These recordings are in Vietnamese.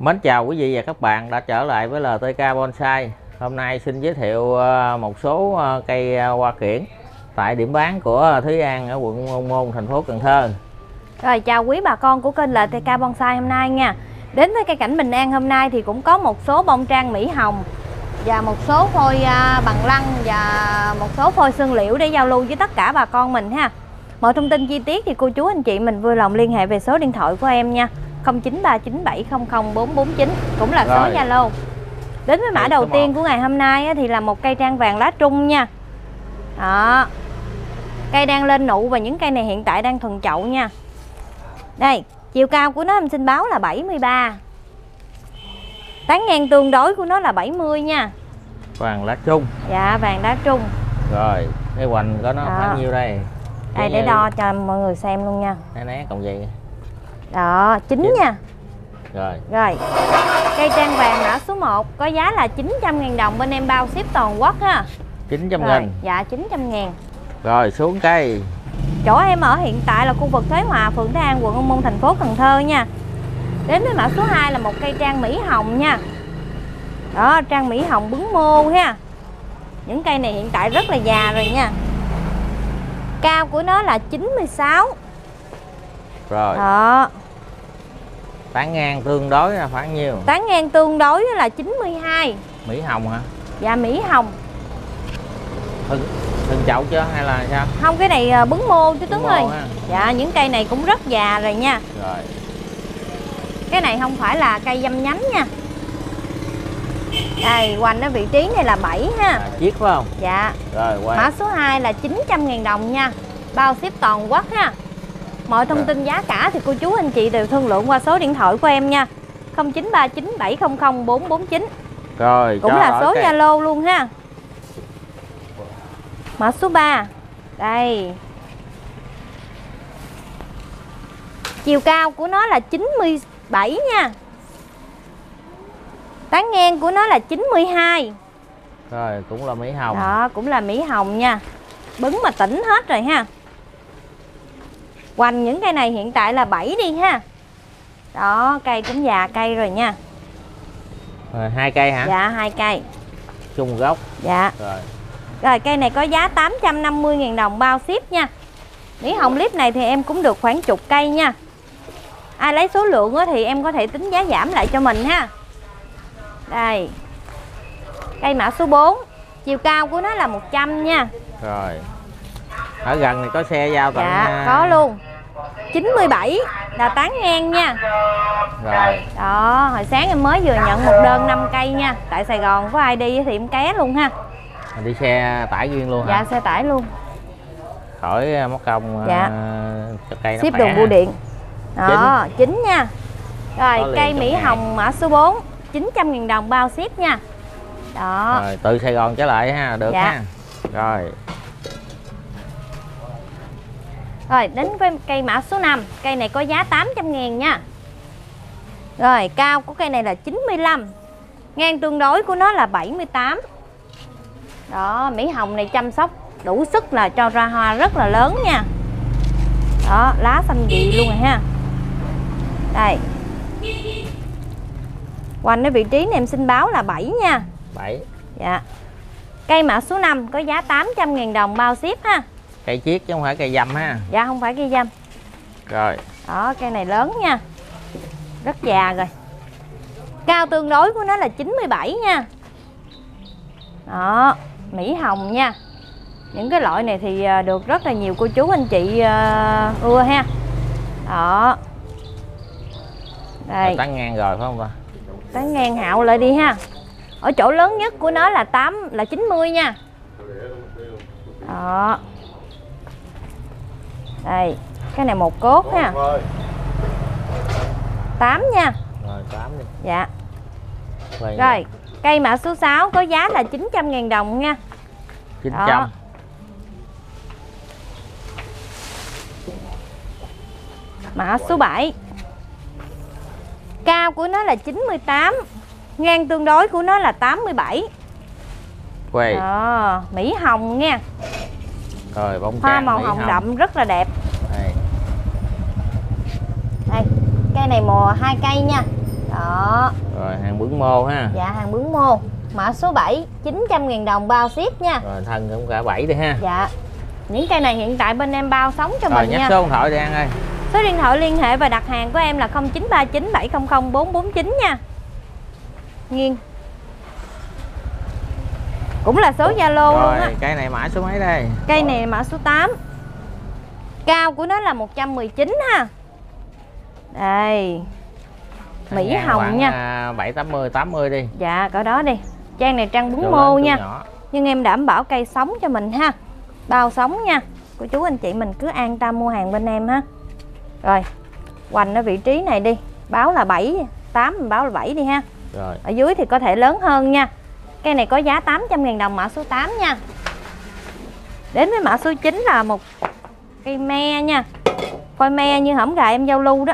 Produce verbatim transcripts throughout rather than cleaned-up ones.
Mến chào quý vị và các bạn đã trở lại với lờ tê ca Bonsai. Hôm nay xin giới thiệu một số cây hoa kiển tại điểm bán của Thúy An ở quận Ô Môn, thành phố Cần Thơ. Rồi, chào quý bà con của kênh lờ tê ca Bonsai hôm nay nha. Đến với cây cảnh Bình An hôm nay thì cũng có một số bông trang Mỹ Hồng và một số phôi bằng lăng và một số phôi xương liễu để giao lưu với tất cả bà con mình ha. Mọi thông tin chi tiết thì cô chú anh chị mình vui lòng liên hệ về số điện thoại của em nha, không chín ba chín bảy không không bốn bốn chín, cũng là số Zalo. Đến với mã đầu tiên của ngày hôm nay thì là một cây trang vàng lá trung nha. Đó, cây đang lên nụ và những cây này hiện tại đang thuần chậu nha. Đây, chiều cao của nó em xin báo là bảy mươi ba, tán ngang tương đối của nó là bảy mươi nha. Vàng lá trung. Dạ, vàng lá trung. Rồi, cái hoành của nó bao nhiêu đây? Đây, để đo cho mọi người xem luôn nha. Né né còn gì. Đó, chín nha. Rồi. Rồi. Cây trang vàng mã số một có giá là chín trăm ngàn đồng, bên em bao ship toàn quốc ha. chín trăm nghìn. Dạ, chín trăm ngàn. Rồi, xuống cây. Chỗ em ở hiện tại là khu vực Thới Hòa, phường Thới An, quận Ô Môn, thành phố Cần Thơ nha. Đến với mã số hai là một cây trang Mỹ Hồng nha. Đó, trang Mỹ Hồng bứng mô ha. Những cây này hiện tại rất là già rồi nha. Cao của nó là chín mươi sáu. Rồi. Đó. Tán ngang tương đối là khoảng nhiêu? Tán ngang tương đối là chín mươi hai. Mỹ Hồng hả? Dạ, Mỹ Hồng. Thân, thân chậu chứ hay là sao? Không, cái này bứng mô chứ Tuấn ơi. Ha. Dạ, những cây này cũng rất già rồi nha. Rồi. Cái này không phải là cây dăm nhánh nha. Đây, hoành ở vị trí này là bảy ha. À, chiếc phải không? Dạ. Rồi, quay. Mã số hai là chín trăm ngàn đồng nha, bao ship toàn quốc ha. Mọi thông tin giá cả thì cô chú anh chị đều thương lượng qua số điện thoại của em nha, không chín ba chín bảy không không bốn bốn chín. Rồi, cũng là số Zalo luôn ha. Mã số ba. Đây. Chiều cao của nó là chín mươi bảy nha. Tán ngang của nó là chín mươi hai. Rồi, cũng là Mỹ Hồng. Đó, cũng là Mỹ Hồng nha. Bứng mà tỉnh hết rồi ha. Hoành những cây này hiện tại là bảy đi ha. Đó, cây cũng già cây rồi nha. Rồi, hai cây hả? Dạ, hai cây. Chung gốc. Dạ. Rồi. Rồi, cây này có giá tám trăm năm mươi ngàn đồng bao ship nha. Mỹ Hồng clip này thì em cũng được khoảng chục cây nha. Ai lấy số lượng thì em có thể tính giá giảm lại cho mình ha. Đây. Cây mã số bốn. Chiều cao của nó là một trăm nha. Rồi. Ở gần này có xe giao tận. Dạ, có luôn. chín mươi bảy là tán ngang nha. Rồi. Đó, hồi sáng em mới vừa nhận một đơn năm cây nha. Tại Sài Gòn có ai đi thì em ké luôn ha. Đi xe tải riêng luôn hả? Dạ, xe tải luôn. Khỏi mất công. Dạ. Uh, cho cây nó ship đường bưu điện. Đó, chín nha. Rồi, cây Mỹ Hồng mã số bốn, chín trăm ngàn đồng bao ship nha. Đó. Rồi, từ Sài Gòn trở lại ha, được dạ. ha. Rồi. Rồi, đến với cây mã số năm. Cây này có giá tám trăm ngàn nha. Rồi, cao của cây này là chín mươi lăm. Ngang tương đối của nó là bảy mươi tám. Đó, Mỹ Hồng này chăm sóc đủ sức là cho ra hoa rất là lớn nha. Đó, lá xanh dị luôn rồi ha. Đây. Hoành ở vị trí này em xin báo là bảy nha. bảy. Dạ. Cây mã số năm có giá tám trăm ngàn đồng bao ship ha. Cây chiết chứ không phải cây dăm ha. Dạ, không phải cây dăm. Rồi. Đó, cây này lớn nha. Rất già rồi. Cao tương đối của nó là chín mươi bảy nha. Đó, Mỹ Hồng nha. Những cái loại này thì được rất là nhiều cô chú anh chị uh, ưa ha. Đó. Đây. Tán ngang rồi phải không ta? Tán ngang hạo lại đi ha. Ở chỗ lớn nhất của nó là tám là chín mươi nha. Đó. Đây, cái này một cốt ha. tám nha. Rồi, tám đi. Dạ. Vậy rồi, vậy. Cây mã số sáu có giá là chín trăm ngàn đồng nha. chín trăm. Đó. Mã số bảy. Cao của nó là chín mươi tám. Ngang tương đối của nó là tám mươi bảy. Quay. Đó, Mỹ Hồng nha. Rồi, bông hoa màu hồng, hồng đậm rất là đẹp. Đây. Đây, cây này mùa hai cây nha. Đó. Rồi hàng bướm mô ha. Dạ hàng bướm mô. Mã số bảy chín trăm ngàn đồng bao ship nha. Rồi thân cũng cả bảy đi ha. Dạ. Những cây này hiện tại bên em bao sống cho rồi, mình nhắc nha. số điện thoại đi An ơi. Số điện thoại liên hệ và đặt hàng của em là không chín ba chín bảy không không bốn bốn chín nha. Nghiêng. Cũng là số Zalo luôn á. Cây này mã số mấy đây? Cây này mã số tám. Cao của nó là một trăm mười chín ha. Đây. Mỹ hồng nha. bảy tám mươi tám mươi đi. Dạ cỡ đó đi. Trang này trang bún mô nha. Nhỏ. Nhưng em đảm bảo cây sống cho mình ha. Bao sống nha. Cô chú anh chị mình cứ an tâm mua hàng bên em ha. Rồi. Hoành ở vị trí này đi. Báo là bảy, tám mình báo là bảy đi ha. Rồi. Ở dưới thì có thể lớn hơn nha. Cây này có giá tám trăm ngàn đồng mã số tám nha. Đến với mã số chín là một cây me nha. Coi me như hổm gà em giao lưu đó.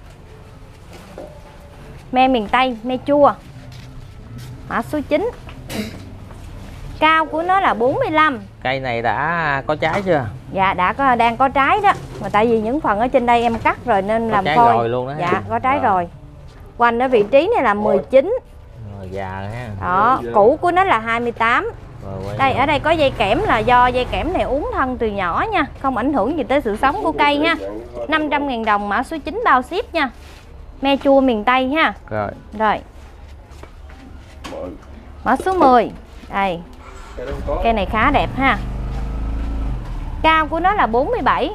Me miền Tây, me chua. Mã số chín. Cao của nó là bốn mươi lăm. Cây này đã có trái chưa? Dạ đã có, đang có trái đó. Mà tại vì những phần ở trên đây em cắt rồi nên có làm trái phôi. Rồi luôn đó. Dạ có trái rồi. rồi. Hoành ở vị trí này là mười chín. Rồi già ha. Đó, cũ của nó là hai mươi tám. Rồi, đây ở đây có dây kẽm là do dây kẽm này uống thân từ nhỏ nha, không ảnh hưởng gì tới sự sống của cây ha. năm trăm ngàn đồng mã số chín bao ship nha. Me chua miền Tây ha. Rồi. Rồi. Mã số mười. Đây. Cây này khá đẹp ha. Cao của nó là bốn mươi bảy.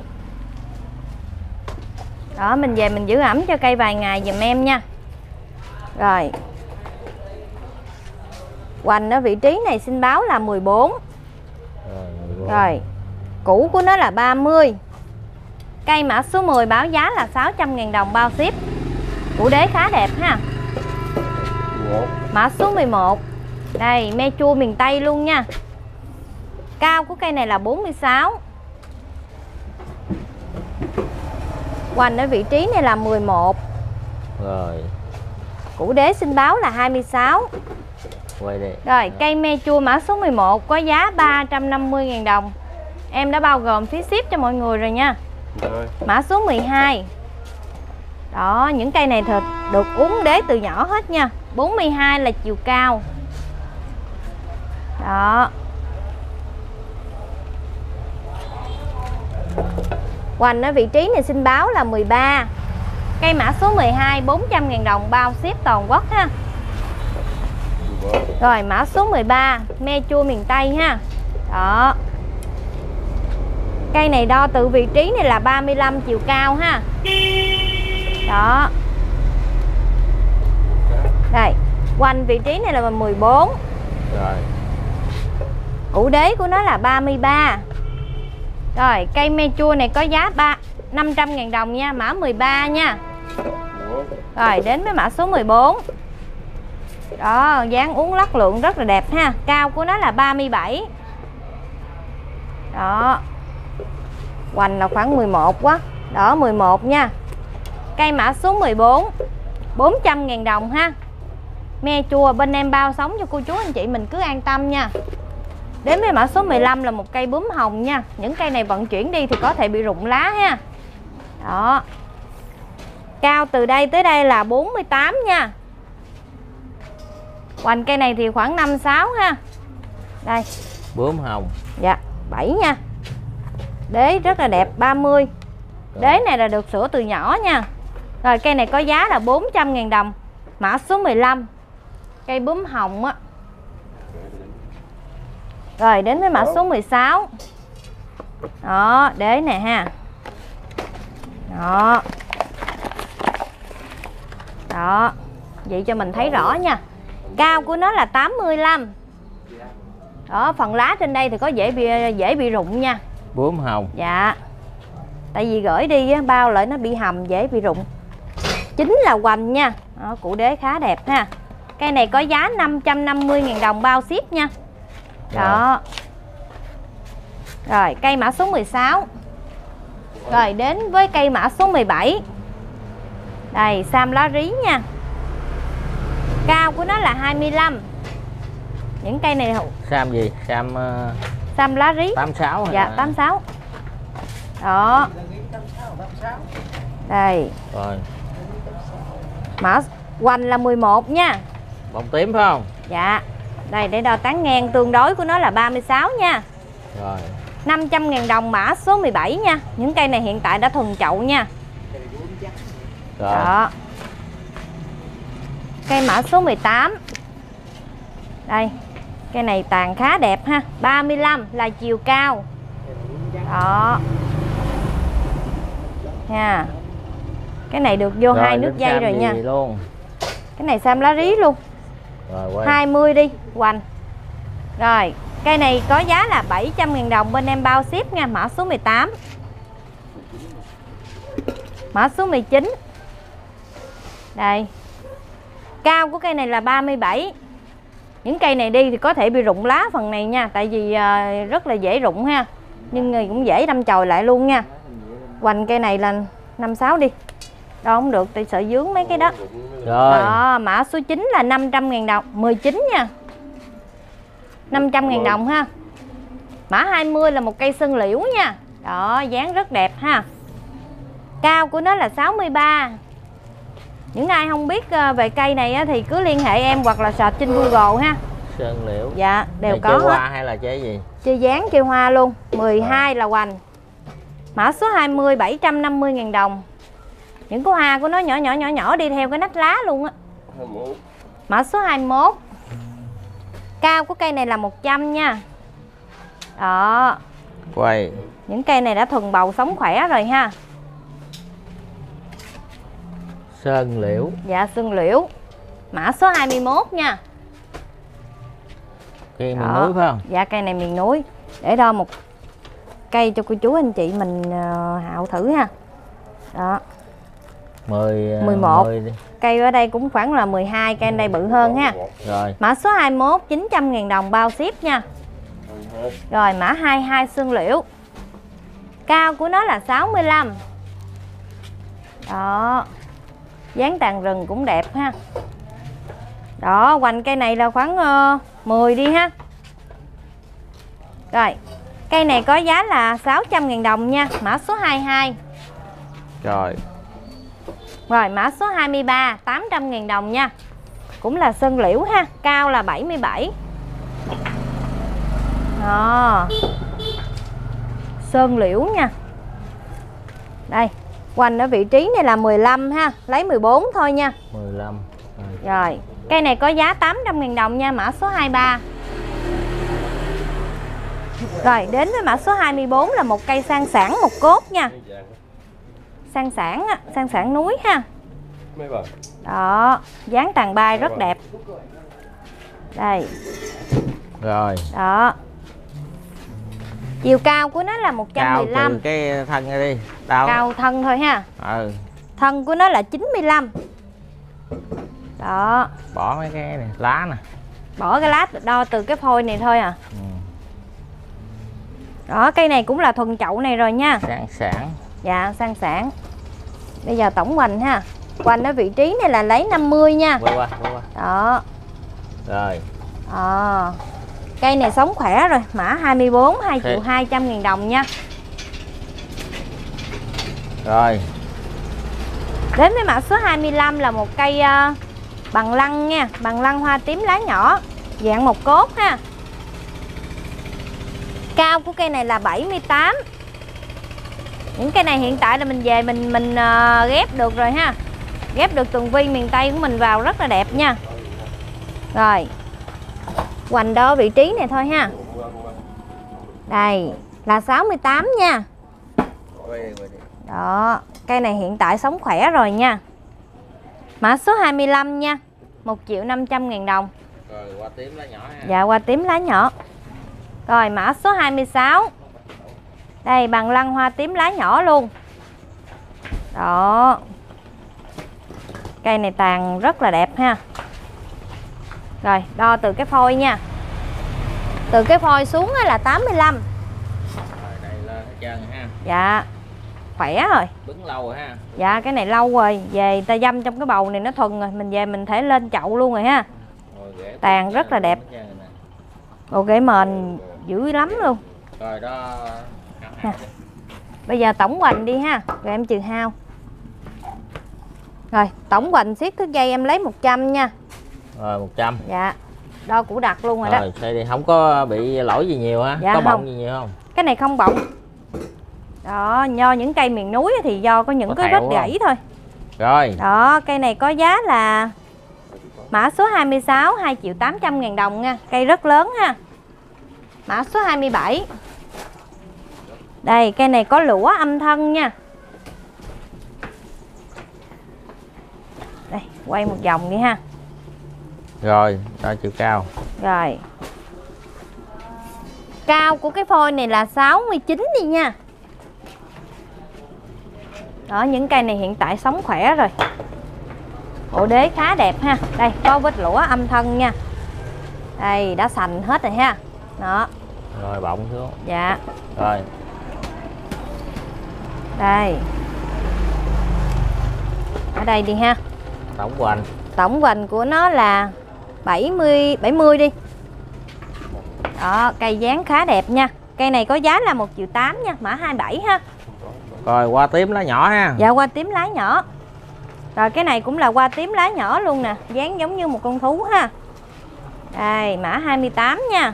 Đó, mình về mình giữ ẩm cho cây vài ngày giùm em nha. Rồi. Hoành ở vị trí này xin báo là mười bốn. Rồi, mười bốn. Rồi. Cũ của nó là ba mươi. Cây mã số mười báo giá là sáu trăm ngàn đồng bao ship. Củ đế khá đẹp ha. Mã số mười một. Đây, me chua miền Tây luôn nha. Cao của cây này là bốn mươi sáu. Hoành ở vị trí này là mười một. Rồi. Củ đế xin báo là hai mươi sáu. Quay đi. Rồi, cây me chua mã số mười một có giá ba trăm năm mươi ngàn đồng. Em đã bao gồm phí ship cho mọi người rồi nha. Rồi. Mã số mười hai. Đó, những cây này thật được uống đế từ nhỏ hết nha. bốn mươi hai là chiều cao. Đó. Hoành ở vị trí này xin báo là mười ba. Cây mã số mười hai bốn trăm ngàn đồng bao ship toàn quốc ha. Rồi mã số mười ba me chua miền Tây ha. Đó. Cây này đo từ vị trí này là ba mươi lăm chiều cao ha. Đó. Đây, quanh vị trí này là mười bốn. Rồi. Củ đế của nó là ba mươi ba. Rồi, cây me chua này có giá ba năm trăm ngàn đồng nha, mã mười ba nha. Rồi, đến với mã số mười bốn. Đó, dáng uống lắc lượng rất là đẹp ha. Cao của nó là ba mươi bảy. Đó. Hoành là khoảng mười một quá. Đó, mười một nha. Cây mã số mười bốn bốn trăm ngàn đồng ha. Me chua bên em bao sống cho cô chú anh chị mình cứ an tâm nha. Đến với mã số mười lăm là một cây bướm hồng nha. Những cây này vận chuyển đi thì có thể bị rụng lá ha. Đó. Cao từ đây tới đây là bốn mươi tám nha. Hoành cây này thì khoảng năm sáu ha. Đây. Bướm hồng. Dạ, bảy nha. Đế rất là đẹp, ba mươi. Đế này là được sửa từ nhỏ nha. Rồi cây này có giá là bốn trăm ngàn đồng. Mã số mười lăm. Cây bướm hồng á. Rồi đến với mã số mười sáu. Đó, đế nè ha. Đó. Đó. Vậy cho mình thấy rõ nha. Cao của nó là tám mươi lăm. Đó, phần lá trên đây thì có dễ bị dễ bị rụng nha. Bướm hồng. Dạ. Tại vì gửi đi á, bao lại nó bị hầm dễ bị rụng. Chính là hoành nha. Đó, củ đế khá đẹp ha. Cây này có giá năm trăm năm mươi ngàn đồng bao ship nha. Đó. Rồi, cây mã số mười sáu. Rồi, đến với cây mã số mười bảy. Đây, sam lá rí nha. Cao của nó là hai mươi lăm. Những cây này Sam gì? Sam uh, sam lá rí. tám mươi sáu hả? Dạ, tám mươi sáu. Đó. Đây. Rồi. Mã Hoành là mười một nha. Bông tím phải không? Dạ. Đây để đo tán ngang tương đối của nó là ba mươi sáu nha. Rồi. năm trăm ngàn đồng mã số mười bảy nha. Những cây này hiện tại đã thuần chậu nha. Rồi. Đó. Cây mã số mười tám. Đây. Cây này tàn khá đẹp ha. ba mươi lăm là chiều cao. Đó. Nha. Cái này được vô hai nước dây rồi nha. Luôn. Cái này sam lá rí luôn. Rồi, quay. hai mươi đi, hoành. Rồi, cây này có giá là bảy trăm ngàn đồng, bên em bao ship nha, mã số mười tám. Mã số mười chín. Đây. Cao của cây này là ba mươi bảy. Những cây này đi thì có thể bị rụng lá phần này nha, tại vì uh, rất là dễ rụng ha. Nhưng cũng dễ đâm chồi lại luôn nha. Hoành cây này là năm sáu đi. Đó không được, tại sợ dướng mấy cái đó. Rồi. Đó, mã số chín là năm trăm ngàn đồng, mười chín nha. năm trăm ngàn đồng ha. Mã hai mươi là một cây sân liễu nha. Đó, dáng rất đẹp ha. Cao của nó là sáu mươi ba. Những ai không biết về cây này thì cứ liên hệ em hoặc là search trên Google ha. Sơn liễu. Dạ, đều này có chơi hết. hoa hay là chơi gì? Chơi dáng, chơi hoa luôn. mười hai là hoành. Mã số hai mươi bảy trăm năm mươi ngàn đồng. Những cái hoa của nó nhỏ nhỏ nhỏ nhỏ đi theo cái nách lá luôn á. Mã số hai mươi mốt. Cao của cây này là một trăm nha. Đó. Quay. Những cây này đã thuần bầu sống khỏe rồi ha. Sơn liễu. Dạ, sơn liễu. Mã số hai mươi mốt nha. Cây miền núi phải không? Dạ, cây này miền núi. Để đo một cây cho cô chú anh chị mình uh, hạo thử ha. Đó. mười, mười một. mười đi. Cây ở đây cũng khoảng là mười hai, cây đây bự hơn ha. Rồi. Mã số hai mươi mốt chín trăm ngàn đồng bao ship nha. Rồi mã hai mươi hai sơn liễu. Cao của nó là sáu mươi lăm. Đó. Dáng tàn rừng cũng đẹp ha. Đó, hoành cây này là khoảng uh, mười đi ha. Rồi. Cây này có giá là sáu trăm ngàn đồng nha, mã số hai mươi hai. Rồi. Rồi mã số hai mươi ba tám trăm ngàn đồng nha. Cũng là sơn liễu ha, cao là bảy mươi bảy. Đó. Sơn liễu nha. Đây, hoành ở vị trí này là mười lăm ha, lấy mười bốn thôi nha. mười lăm. Rồi. Rồi, cây này có giá tám trăm ngàn đồng nha, mã số hai mươi ba. Rồi, đến với mã số hai mươi bốn là một cây sang sản một cốt nha. Sang sản á, sang sản núi ha. Đó, dáng tàn bay rất đẹp. Đây. Rồi. Đó. Chiều cao của nó là một trăm mười lăm. Cao từ cái thân này đi. Đâu? Cao thân thôi ha. Ừ. Thân của nó là chín mươi lăm. Đó. Bỏ mấy cái này, lá nè. Bỏ cái lá đo từ cái phôi này thôi à. Ừ. Đó, cây này cũng là thuần chậu này rồi nha. Sang sản. Dạ, sang sản. Bây giờ tổng hoành ha. Hoành ở vị trí này là lấy năm mươi nha. Quay qua, quay qua. Đó. Rồi. À, cây này sống khỏe rồi, mã hai mươi bốn, hai triệu hai trăm ngàn đồng nha. Rồi. Đến với mã số hai mươi lăm là một cây uh, bằng lăng nha, bằng lăng hoa tím lá nhỏ, dạng một cốt ha. Cao của cây này là bảy mươi tám. Những cây này hiện tại là mình về mình mình uh, ghép được rồi ha. Ghép được tường vi miền Tây của mình vào rất là đẹp nha. Rồi. Hoành đo vị trí này thôi ha. Đây là sáu mươi tám nha. Đó, cây này hiện tại sống khỏe rồi nha. Mã số hai mươi lăm nha, một triệu năm trăm ngàn đồng. Rồi hoa tím lá nhỏ ha. Dạ, hoa tím lá nhỏ. Rồi mã số hai mươi sáu. Đây, bằng lăng hoa tím lá nhỏ luôn. Đó. Cây này tàn rất là đẹp ha. Rồi, đo từ cái phôi nha. Từ cái phôi xuống là tám mươi lăm. Rồi, đây lên hết trơn ha. Dạ. Khỏe rồi. Đứng lâu rồi ha. Dạ, cái này lâu rồi. Về ta dâm trong cái bầu này nó thuần rồi. Mình về mình thể lên chậu luôn rồi ha. Rồi, tàn rất là đẹp. Ồ, ghế mền dữ lắm luôn. Rồi đó. Nè. Bây giờ tổng hoành đi ha. Rồi em trừ hao. Rồi tổng hoành siết thước dây em lấy một trăm nha. Rồi một trăm. Dạ. Đo củ đặc luôn rồi, rồi đó. Xe đi không có bị lỗi gì nhiều ha? Dạ, có bọng không. gì nhiều không? Cái này không bọng. Đó, do những cây miền núi thì do có những Có cái tẹo vết không? gãy thôi. Rồi. Đó, cây này có giá là mã số hai mươi sáu, hai triệu tám trăm ngàn đồng nha. Cây rất lớn ha. Mã số hai mươi bảy. Đây, cây này có lũa âm thân nha. Đây, quay một vòng đi ha. Rồi, đo chiều cao. Rồi. Cao của cái phôi này là sáu mươi chín đi nha. Đó, những cây này hiện tại sống khỏe rồi. Bộ đế khá đẹp ha. Đây, có vết lũa âm thân nha. Đây, đã sành hết rồi ha. Đó. Rồi, bọng xuống. Dạ. Rồi. Đây. Ở đây đi ha. Tổng hoành. Tổng hoành của nó là bảy mươi, bảy mươi đi. Đó, cây dáng khá đẹp nha. Cây này có giá là một triệu tám nha, mã hai mươi bảy ha. Rồi, hoa tím lá nhỏ ha. Dạ, hoa tím lá nhỏ. Rồi cái này cũng là hoa tím lá nhỏ luôn nè, dáng giống như một con thú ha. Đây, mã hai mươi tám nha.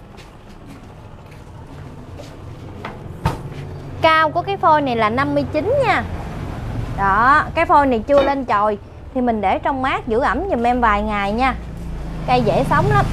Cao của cái phôi này là năm mươi chín nha. Đó, cái phôi này chưa lên chồi thì mình để trong mát giữ ẩm giùm em vài ngày nha. Cây dễ sống lắm.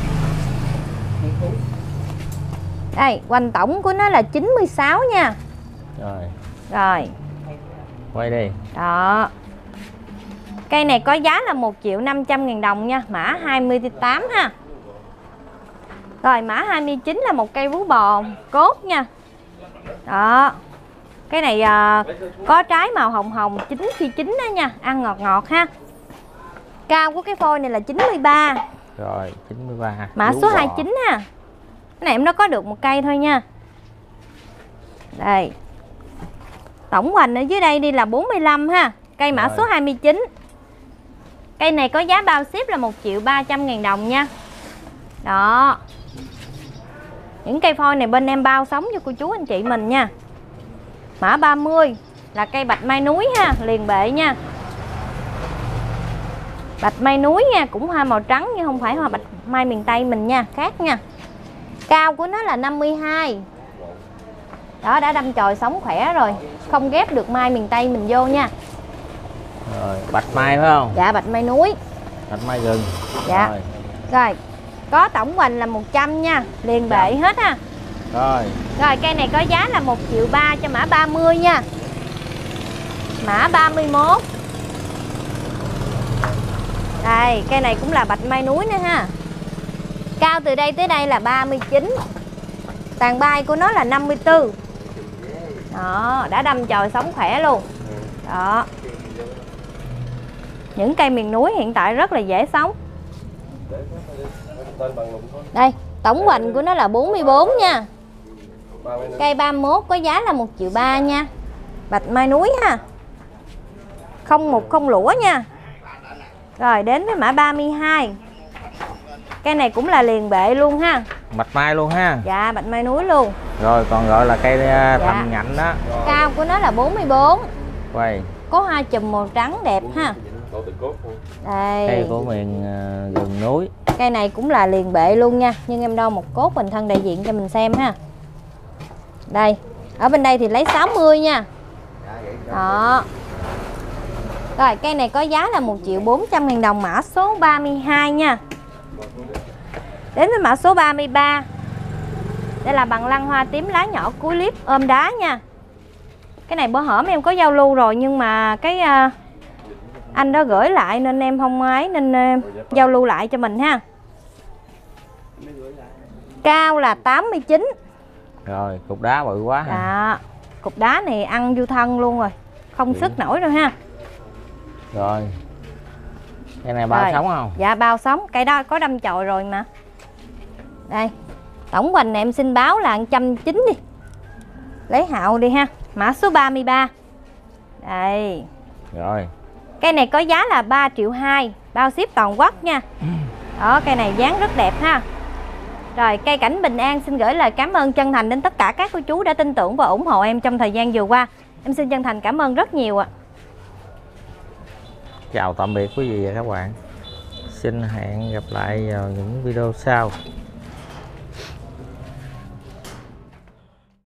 Đây, hoành tổng của nó là chín mươi sáu nha. Rồi. Rồi. Quay đi. Đó. Cây này có giá là một triệu năm trăm ngàn đồng nha, mã hai mươi tám ha. Rồi mã hai mươi chín là một cây vú bò cốt nha. Đó. Cái này à, có trái màu hồng hồng, chín khi chín đó nha, ăn ngọt ngọt ha. Cao của cái phôi này là chín mươi ba. Rồi, chín mươi ba. Mã Vú số bò. hai mươi chín ha. Cái này em nó có được một cây thôi nha. Đây. Tổng hoành ở dưới đây đi là bốn mươi lăm ha. Cây mã Rồi. số hai mươi chín. Cây này có giá bao ship là một triệu ba trăm ngàn đồng nha. Đó. Những cây phôi này bên em bao sống cho cô chú anh chị mình nha. Mã ba mươi là cây bạch mai núi ha, liền bệ nha. Bạch mai núi nha, cũng hoa màu trắng nhưng không phải hoa bạch mai miền Tây mình nha, khác nha. Cao của nó là năm mươi hai. Đó, đã đâm chồi sống khỏe rồi, không ghép được mai miền Tây mình vô nha. Rồi, bạch mai phải không? Dạ, bạch mai núi. Bạch mai gừng. Dạ. Rồi. Rồi, có tổng hoành là một trăm nha, liền bệ hết ha. Rồi. Rồi, cây này có giá là một triệu ba cho mã ba mươi nha. Mã ba mươi mốt. Đây, cây này cũng là bạch mai núi nữa ha. Cao từ đây tới đây là ba mươi chín. Tàn bay của nó là năm mươi tư. Đó, đã đâm chồi sống khỏe luôn. Đó. Những cây miền núi hiện tại rất là dễ sống. Đây, tổng hoành của nó là bốn mươi bốn nha. Cây ba mươi mốt có giá là một triệu ba nha. Bạch mai núi ha. Không một không lũa nha. Rồi đến với mã ba mươi hai. Cây này cũng là liền bệ luôn ha. Bạch mai luôn ha. Dạ, bạch mai núi luôn. Rồi còn gọi là cây Dạ. thầm nhạnh đó. Cao của nó là bốn mươi bốn. Quay. Có hoa chùm màu trắng đẹp ha. Đây. Cây của miền uh, rừng núi. Cây này cũng là liền bệ luôn nha. Nhưng em đo một cốt bình thân đại diện cho mình xem ha. Đây. Ở bên đây thì lấy sáu mươi nha. Đó. Rồi cây này có giá là một triệu bốn trăm ngàn đồng, mã số ba mươi hai nha. Đến với mã số ba mươi ba. Đây là bằng lăng hoa tím lá nhỏ cuối clip ôm đá nha. Cái này bữa hổm em có giao lưu rồi nhưng mà cái uh, anh đó gửi lại nên em không ấy nên uh, giao lưu lại cho mình ha. Cao là tám mươi chín. Rồi cục đá bự quá ha. Đó. Cục đá này ăn vô thân luôn rồi, không Ừ. sức nổi đâu ha. Rồi. Cái này bao Rồi. sống không? Dạ bao sống, cây đó có đâm chồi rồi mà. Đây. Tổng hoành này em xin báo là một trăm chín đi. Lấy hạo đi ha. Mã số ba mươi ba. Đây. Rồi. Cây này có giá là ba triệu hai, bao ship toàn quốc nha. Đó, cây này dáng rất đẹp ha. Rồi, cây cảnh Bình An xin gửi lời cảm ơn chân thành đến tất cả các cô chú đã tin tưởng và ủng hộ em trong thời gian vừa qua. Em xin chân thành cảm ơn rất nhiều ạ. chào tạm biệt quý vị và các bạn. Xin hẹn gặp lại vào những video sau.